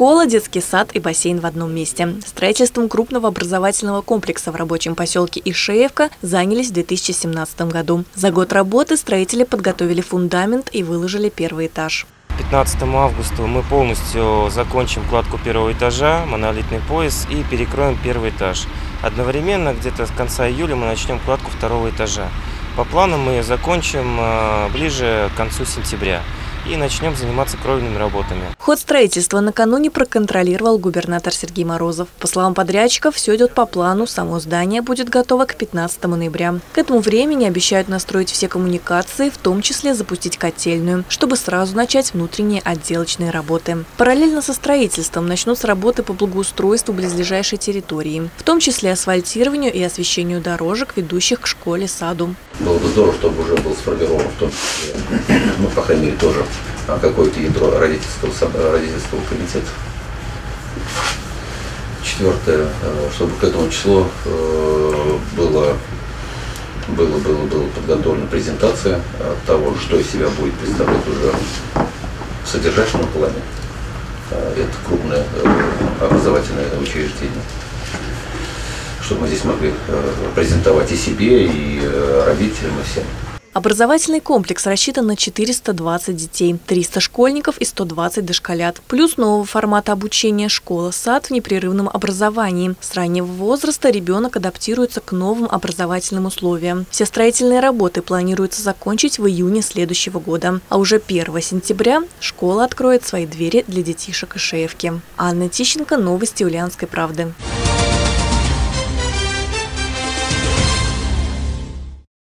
Школа, детский сад и бассейн в одном месте. Строительством крупного образовательного комплекса в рабочем поселке Ишеевка занялись в 2017 году. За год работы строители подготовили фундамент и выложили первый этаж. 15 августа мы полностью закончим кладку первого этажа, монолитный пояс, и перекроем первый этаж. Одновременно, где-то с конца июля, мы начнем кладку второго этажа. По плану мы закончим ближе к концу сентября и начнем заниматься кровельными работами. Ход строительства накануне проконтролировал губернатор Сергей Морозов. По словам подрядчиков, все идет по плану, само здание будет готово к 15 ноября. К этому времени обещают настроить все коммуникации, в том числе запустить котельную, чтобы сразу начать внутренние отделочные работы. Параллельно со строительством начнутся работы по благоустройству близлежащей территории, в том числе асфальтированию и освещению дорожек, ведущих к школе, саду. Было бы здорово, чтобы уже был сформирован, в том числе, ну, по крайней мере, тоже какое-то ядро родительского комитета. Четвертое, чтобы к этому числу была подготовлена презентация того, что из себя будет представлять уже в содержательном плане. Это крупное образовательное учреждение. Чтобы мы здесь могли презентовать и себе, и родителям, и всем. Образовательный комплекс рассчитан на 420 детей, 300 школьников и 120 дошколят. Плюс нового формата обучения школа-сад в непрерывном образовании. С раннего возраста ребенок адаптируется к новым образовательным условиям. Все строительные работы планируется закончить в июне следующего года. А уже 1 сентября школа откроет свои двери для детишек Ишеевки. Анна Тищенко, новости Ульяновской правды.